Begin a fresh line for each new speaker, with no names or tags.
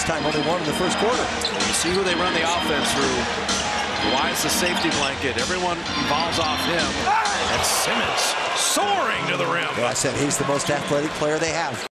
this time, only one in the first quarter.
You see who they run the offense through. Why is the safety blanket? Everyone involves off him. And Simmons soaring to the rim.
Yeah, I said he's the most athletic player they have.